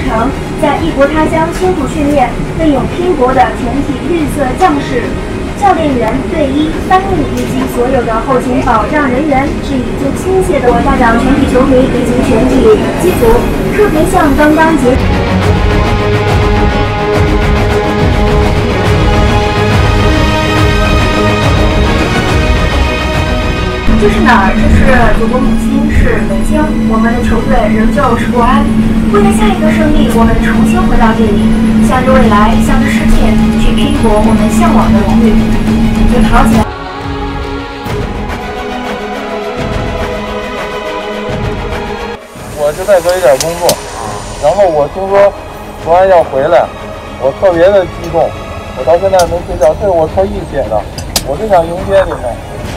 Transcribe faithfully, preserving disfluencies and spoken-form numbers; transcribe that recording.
程，在异国他乡辛苦训练、奋勇拼搏的全体绿色将士、教练员、队医、翻译以及所有的后勤保障人员，致以最亲切的我代表全体球迷以及全体机组，特别向刚刚结。这是哪儿？这是祖国母亲，是北京。我们的球队仍旧是国安。为了下一个胜利，我们重新回到这里，向着未来，向着世界，去拼搏我们向往的荣誉。就跑起来！ 我就在做一点工作，然后我听说国安要回来，我特别的激动。我到现在没睡觉，这是我特意写的，我就想迎接你们。